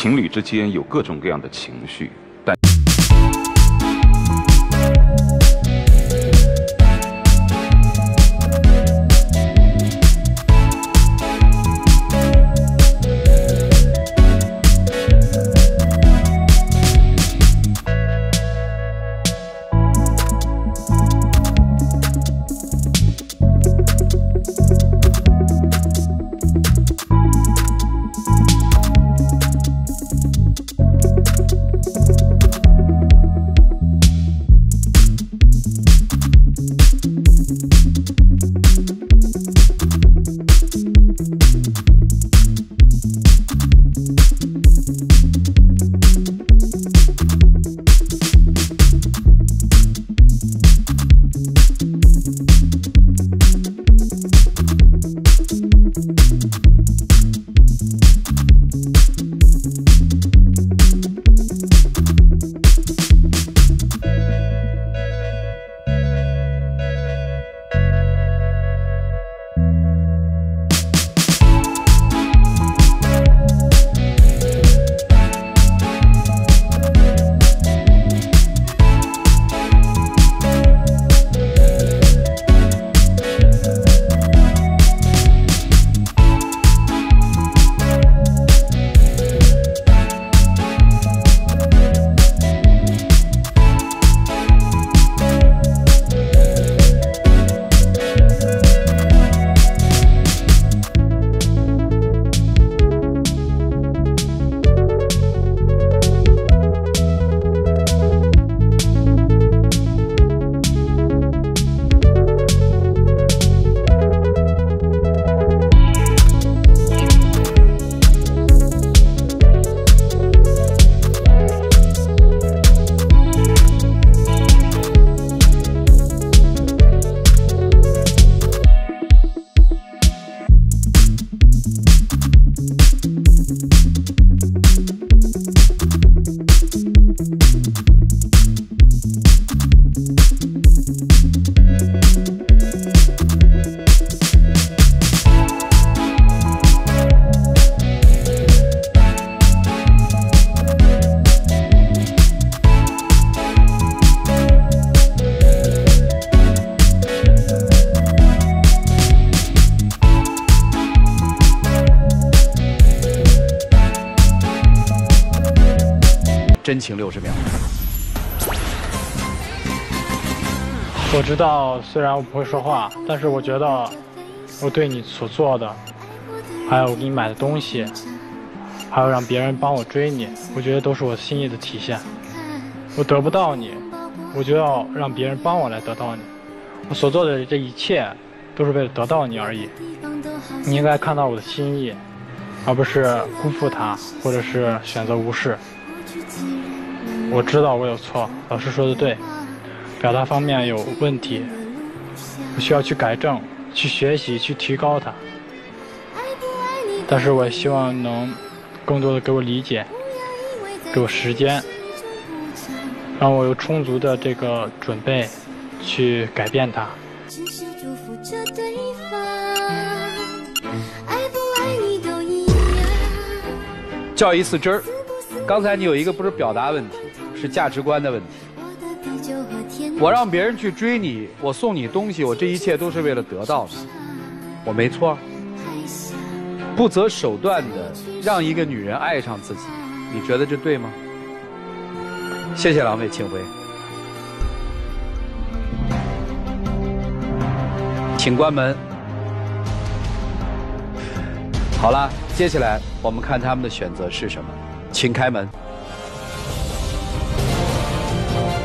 情侣之间有各种各样的情绪，但。 真情60秒。 我知道，虽然我不会说话，但是我觉得我对你所做的，还有我给你买的东西，还有让别人帮我追你，我觉得都是我心意的体现。我得不到你，我就要让别人帮我来得到你。我所做的这一切，都是为了得到你而已。你应该看到我的心意，而不是辜负它，或者是选择无视。我知道我有错，老师说的对，表达方面有问题，我需要去改正，去学习，去提高它。但是我希望能更多的给我理解，给我时间，让我有充足的这个准备去改变它。 较一次真儿，刚才你有一个不是表达问题，是价值观的问题。我让别人去追你，我送你东西，我这一切都是为了得到你，我没错。不择手段的让一个女人爱上自己，你觉得这对吗？谢谢两位，请回。请关门。好了，接下来我们看他们的选择是什么，请开门。